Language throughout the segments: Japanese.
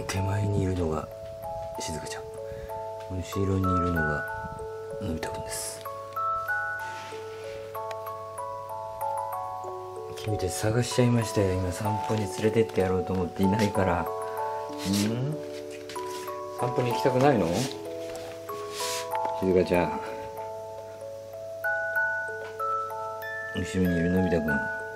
手前にいるのがしずかちゃん、後ろにいるのがのび太くんです。君たち探しちゃいましたよ。今散歩に連れてってやろうと思っていないから。散歩に行きたくないの？しずかちゃん、後ろにいるのび太くん、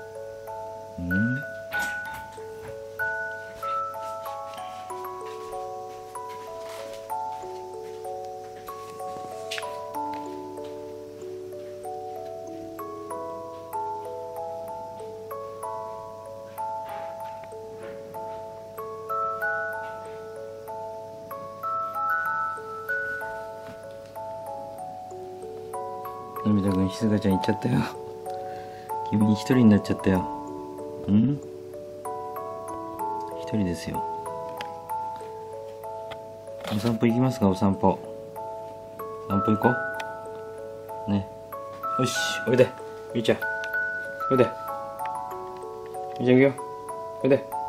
のび太くん、しずかちゃん行っちゃったよ。君一人になっちゃったよ。一人ですよ。お散歩行きますか？お散歩。散歩行こうね。よし、おいでゆいちゃん、おいでゆいちゃん、行くよ、おいで。